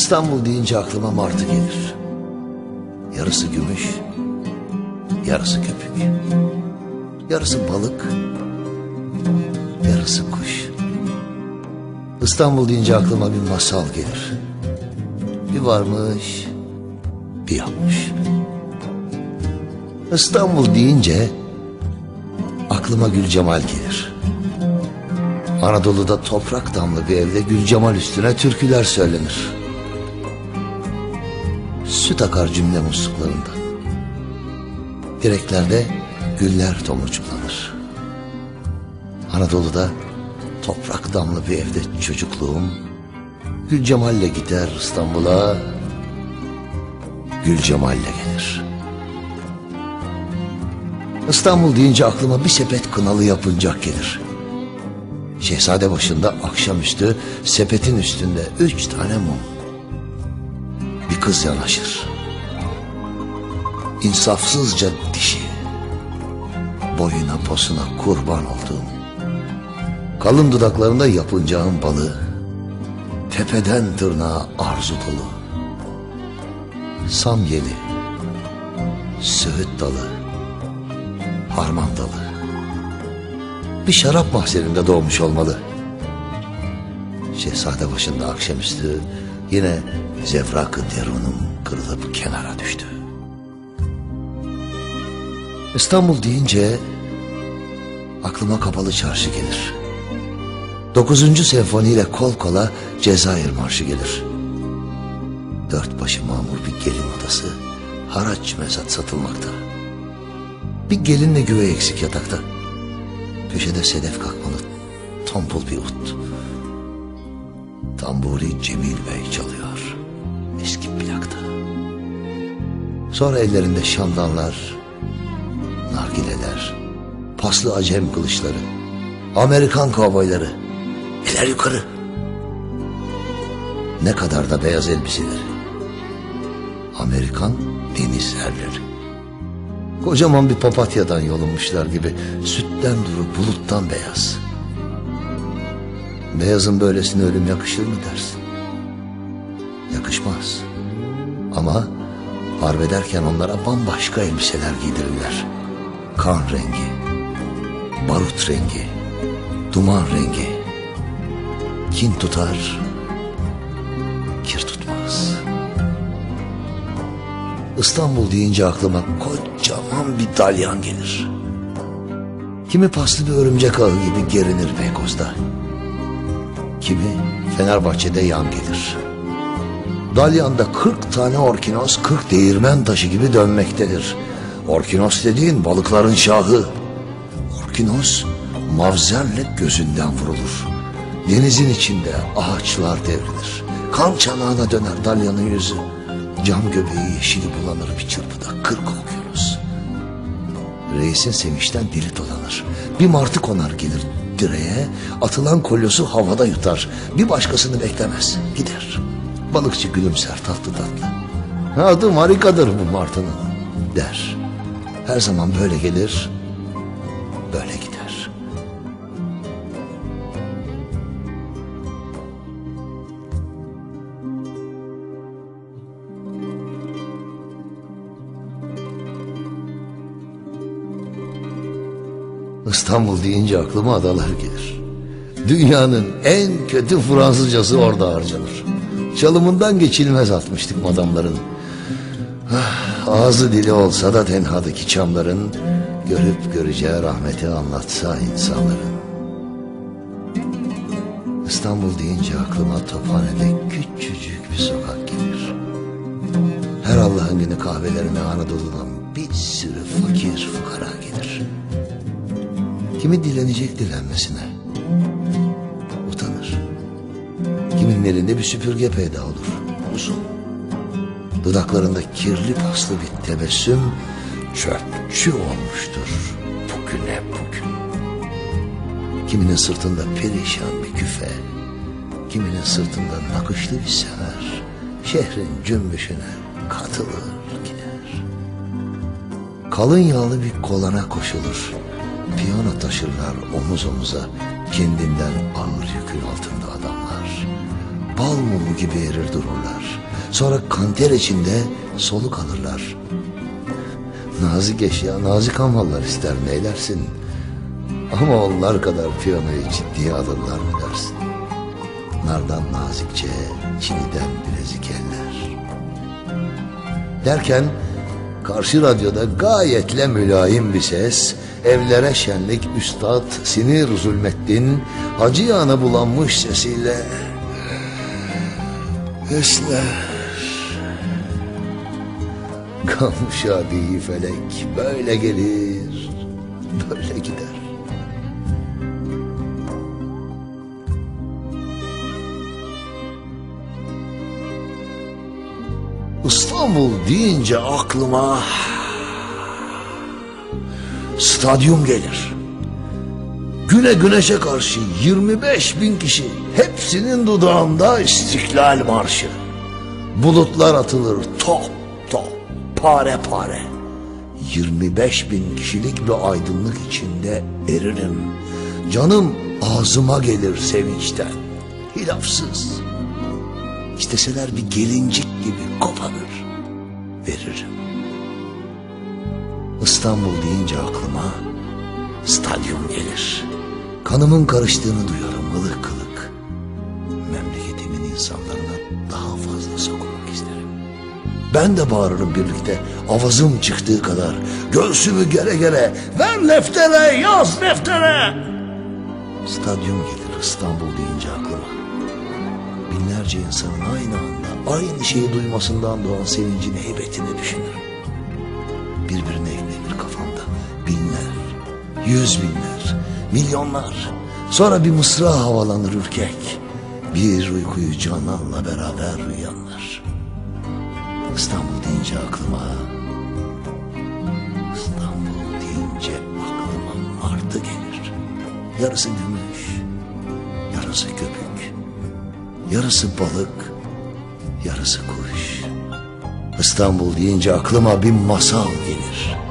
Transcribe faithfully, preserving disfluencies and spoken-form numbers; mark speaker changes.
Speaker 1: İstanbul deyince aklıma martı gelir. Yarısı gümüş, yarısı köpük. Yarısı balık, yarısı kuş. İstanbul deyince aklıma bir masal gelir. Bir varmış, bir yokmuş. İstanbul deyince aklıma Gülcemal gelir. Anadolu'da toprak damlı bir evde Gülcemal üstüne türküler söylenir. Süt akar cümle musluklarında. Direklerde güller tomurcuklanır. Anadolu'da toprak damlı bir evde çocukluğum Gülcemal'le gider İstanbul'a, Gülcemal'le gelir. İstanbul deyince aklıma bir sepet kınalı yapıncak gelir. Şehzadebaşı'nda akşamüstü sepetin üstünde üç tane mum. Bir kız yanaşır. İnsafsızca dişi. Boyuna posuna kurban olduğum. Kalın dudaklarında yapıncağın balı. Tepeden tırnağa arzu dolu. Samyeli, söğüt dalı, harman dalı. Bir şarap mahzeninde doğmuş olmalı. Şehzadebaşı'nda akşamüstü yine zevrak-ı derunum kırılıp kenara düştü. İstanbul deyince aklıma Kapalı Çarşı gelir. Dokuzuncu senfoniyle kol kola Cezayir Marşı gelir. Dört başı mamur bir gelin odası, haraç mezat satılmakta. Bir gelinle güve eksik yatakta. Köşede sedef kalkmalı tombul bir ut. Tamburi Cemil Bey çalıyor eski plakta. Sonra ellerinde şamdanlar, nargileler, paslı acem kılıçları, Amerikan kovboyları, eller yukarı. Ne kadar da beyaz elbiseleri. Amerikan deniz erleri. Kocaman bir papatyadan yolunmuşlar gibi, sütten duru buluttan beyaz. Beyazın böylesine ölüm yakışır mı dersin? Yakışmaz. Ama harbederken onlara bambaşka elbiseler giydirirler. Kan rengi, barut rengi, duman rengi. Kin tutar, kir tutmaz. İstanbul deyince aklıma kocaman bir dalyan gelir. Kimi paslı bir örümcek ağı gibi gerinir Beykoz'da. Kimi Fenerbahçe'de yan gelir. Dalyanda kırk tane orkinos kırk değirmen taşı gibi dönmektedir. Orkinos dediğin balıkların şahı. Orkinos mavzerle gözünden vurulur. Denizin içinde ağaçlar devrilir. Kan çanağına döner dalyanın yüzü. Cam göbeği yeşili bulanır bir çırpıda kırk okyanus. Reisin sevinçten dili dolanır. Bir martı konar gelir direğe, atılan kolyosu havada yutar. Bir başkasını beklemez, gider. Balıkçı gülümser tatlı tatlı. Adı Marika'dır bu martının der. Her zaman böyle gelir, böyle gider. İstanbul deyince aklıma adalar gelir. Dünyanın en kötü Fransızcası orada harcanır. Çalımından geçilmez atmıştık madamların. Ah, ağzı dili olsa da tenhadaki çamların, görüp göreceği rahmeti anlatsa insanların. İstanbul deyince aklıma Tophane'de küçücük bir sokak gelir. Her Allah'ın günü kahvelerine Anadolu'dan bir sürü fakir fukara gelir. Kimi dilenecek dilenmesine utanır. Kiminin elinde bir süpürge peyda olur, uzun. Dudaklarında kirli paslı bir tebessüm çöpçü olmuştur bugüne bugün. Kiminin sırtında perişan bir küfe, kiminin sırtında nakışlı bir semer, şehrin cümbüşüne katılır gider. Kalın yağlı bir kolana koşulur. Piyano taşırlar omuz omuza, kendinden ağır yükün altında adamlar. bal mumu gibi erir dururlar. Sonra kanter içinde soluk alırlar. Nazik eşya nazik hamallar ister, neylersin? Ama onlar kadar piyanoyu ciddiye alırlar mı dersin? Nardan nazikçe, çiniden bilezik eller. Derken karşı radyoda gayetle mülayim bir ses, evlere şenlik üstad Sinir Zulmeddin acı yana bulanmış sesiyle esler. Kamşadiyi felek böyle gelir, böyle gider. İstanbul deyince aklıma stadyum gelir. Güne güneşe karşı yirmi beş bin kişi, hepsinin dudağında İstiklal Marşı. Bulutlar atılır top top, pare pare. yirmi beş bin kişilik bir aydınlık içinde eririm. Canım ağzıma gelir sevinçten, hilafsız. İsteseler bir gelincik gibi koparır, veririm. İstanbul deyince aklıma stadyum gelir. Kanımın karıştığını duyarım ılık kılık. Memleketimin insanlarına daha fazla sokulmak isterim. Ben de bağırırım birlikte, avazım çıktığı kadar. Göğsümü gere gere, ver leftere, yaz leftere. Stadyum gelir İstanbul deyince aklıma. Binlerce insanın aynı anda aynı şeyi duymasından doğan sevincin heybetini düşünürüm. Birbirine eklenir kafamda binler, yüz binler, milyonlar. Sonra bir mısra havalanır ürkek. Bir uykuyu cananla beraber uyuyanlar. İstanbul deyince aklıma, İstanbul deyince aklıma martı gelir. Yarısı gümüş, yarısı köpük, yarısı balık, yarısı kuş. İstanbul deyince aklıma bir masal gelir.